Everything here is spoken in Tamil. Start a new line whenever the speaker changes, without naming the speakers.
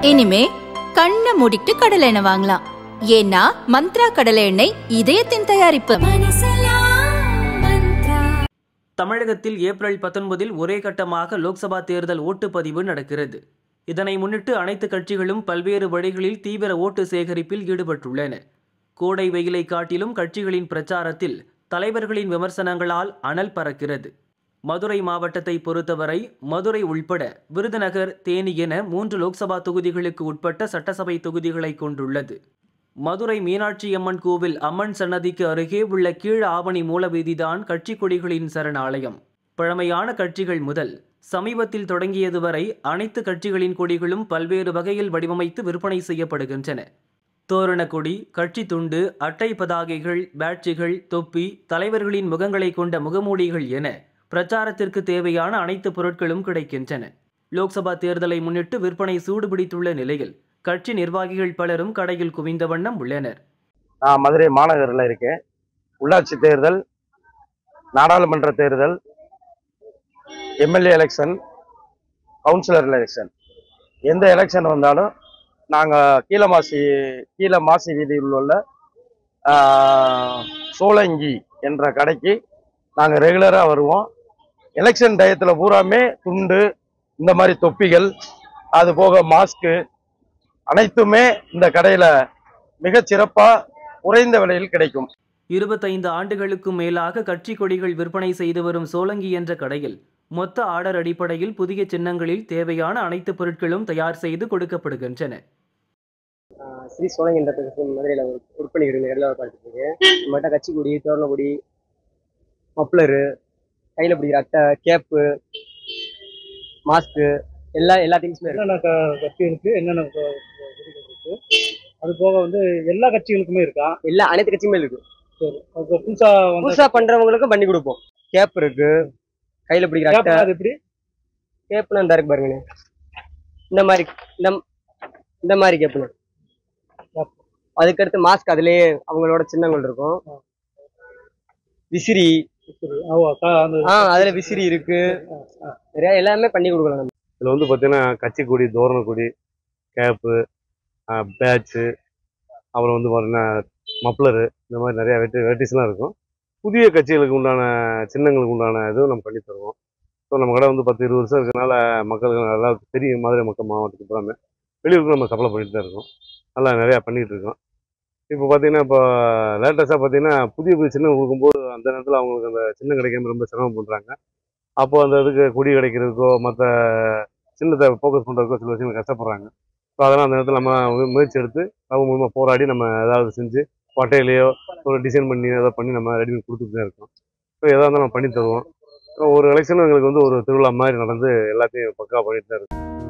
இனிமே கண்ணை மூடிட்டு கடலை எண்ணெய் வாங்கலாம். ஏன்னா மந்த்ரா கடலை எண்ணெய் இதயத்தின் தயாரிப்பு.
தமிழகத்தில் ஏப்ரல் 19 ஒரே கட்டமாக லோக்சபா தேர்தல் ஓட்டுப்பதிவு நடக்கிறது. இதனை முன்னிட்டு அனைத்து கட்சிகளும் பல்வேறு வழிகளில் தீவிர ஓட்டு சேகரிப்பில் ஈடுபட்டுள்ளன. கோடை வெயிலை காட்டிலும் கட்சிகளின் பிரச்சாரத்தில் தலைவர்களின் விமர்சனங்களால் அனல் பறக்கிறது. மதுரை மாவட்டத்தை பொறுத்தவரை மதுரை உள்பட விருதுநகர், தேனி என 3 லோக்சபா தொகுதிகளுக்கு உட்பட்ட சட்டசபை தொகுதிகளை கொண்டுள்ளது. மதுரை மீனாட்சி அம்மன் கோவில் அம்மன் சன்னதிக்கு அருகே உள்ள கீழ் ஆவணி மூலவீதிதான் கட்சி கொடிகளின் சரணாலயம். பழமையான கட்சிகள் முதல் சமீபத்தில் தொடங்கியது வரை அனைத்து கட்சிகளின் கொடிகளும் பல்வேறு வகையில் வடிவமைத்து விற்பனை செய்யப்படுகின்றன. தோரண கொடி, கட்சி துண்டு, அட்டை பதாகைகள், பேட்ஜுகள், தொப்பி, தலைவர்களின் முகங்களை கொண்ட முகமூடிகள் என பிரச்சாரத்திற்கு தேவையான அனைத்து பொருட்களும் கிடைக்கின்றன. லோக்சபா தேர்தலை முன்னிட்டு விற்பனை சூடுபிடித்துள்ள நிலையில் கட்சி நிர்வாகிகள் பலரும் கடையில் குவிந்த வண்ணம் உள்ளனர்.
நான் மதுரை மாநகரில் இருக்கேன். உள்ளாட்சி தேர்தல், நாடாளுமன்ற தேர்தல், எம்எல்ஏ எலெக்ஷன், கவுன்சிலர் எலெக்ஷன், எந்த எலெக்ஷன் வந்தாலும் நாங்கள் கீழ மாசி வீதியில் உள்ள சோழங்கி என்ற கடைக்கு நாங்கள் ரெகுலராக வருவோம். எலெக்ஷன் டயத்தில் பூராமே துண்டு, இந்த மாதிரி தொப்பிகள், அது போக மாஸ்க்கு அனைத்துமே இந்த கடையில் மிக சிறப்பாக குறைந்த விலையில் கிடைக்கும்.
25 ஆண்டுகளுக்கும் மேலாக கட்சி கொடிகள் விற்பனை செய்து வரும் சோழங்கி என்ற கடையில் மொத்த ஆர்டர் அடிப்படையில் புதிய சின்னங்களில் தேவையான அனைத்து பொருட்களும் தயார் செய்து கொடுக்கப்படுகின்றன.
ஸ்ரீ சோழங்கி என்ற மதுரையில் விற்பனை கடையில் பார்த்துட்டு இருக்கேன். நம்மகிட்ட கட்சி கொடி, தோரண கொடி, மப்ளரு, கையில் பிடிக்கிற அட்டை, கேப்பு, மாஸ்க்கு எல்லா திங்ஸுமே
என்னென்ன கட்சிகளுக்கு என்னென்ன இருக்கு. அது போக எல்லா கட்சிகளுக்குமே இருக்கா?
அனைத்து கட்சியுமே இருக்கு.
சரி, புதுசா
பண்றவங்களுக்கும் பண்ணி கொடுப்போம். கேப் இருக்கு, கையில பிடிக்கிற அட்டை.
அது எப்படி
கேப்னு அந்த இருக்கு பாருங்க, இந்த மாதிரி கேப்னு. அதுக்கடுத்து மாஸ்க், அதுலயே அவங்களோட சின்னங்கள் இருக்கும். விசிறி, அதுல விசிறி இருக்கு. நிறைய எல்லாமே பண்ணி கொடுக்கலாம்.
இதுல பாத்தீங்கன்னா கட்சி கொடி, தோரண கொடி, கேப்பு, பேட்சு, அப்புறம் பாத்தீங்கன்னா மப்ளரு, இந்த மாதிரி நிறைய வெரைட்டிஸ்லாம் இருக்கும். புதிய கட்சிகளுக்கு உண்டான சின்னங்களுக்கு உண்டான இதுவும் நம்ம பண்ணி தருவோம். ஸோ நம்ம கடை 10-20 வருஷம் இருக்கிறதுனால மக்களுக்கு நல்லா தெரியும். மதுரை மாவட்டத்துக்கு பூராமே வெளியூருக்கு நம்ம சப்ளை பண்ணிட்டு தான் இருக்கோம். நல்லா நிறையா பண்ணிகிட்டு இருக்கோம். இப்போ பார்த்தீங்கன்னா, இப்போ லேட்டஸ்ட்டாக பார்த்தீங்கன்னா புதிய சின்னம் கொடுக்கும்போது அந்த நேரத்தில் அவங்களுக்கு அந்த சின்னம் கிடைக்காம ரொம்ப சிரமம் பண்ணுறாங்க. அப்போது அந்த இதுக்கு கொடி கிடைக்கிறதுக்கோ மற்ற சின்னத்தை ஃபோக்கஸ் பண்ணுறதுக்கோ சில விஷயங்கள் கஷ்டப்படுறாங்க. ஸோ அதெல்லாம் அந்த நேரத்தில் நம்ம முயற்சி எடுத்து அவங்க மூலமாக போராடி நம்ம ஏதாவது செஞ்சு பட்டையிலையோ ஒரு டிசைன் பண்ணி ஏதாவது பண்ணி நம்ம ரெடி பண்ணி கொடுத்துட்டு தான் இருக்கோம். ஸோ எதாக இருந்தாலும் நம்ம பண்ணி தருவோம். ஒரு எலெக்ஷனும் எங்களுக்கு ஒரு திருவிழா மாதிரி நடந்து எல்லாத்தையும் பக்காவாக பண்ணிட்டு தான் இருக்கும்.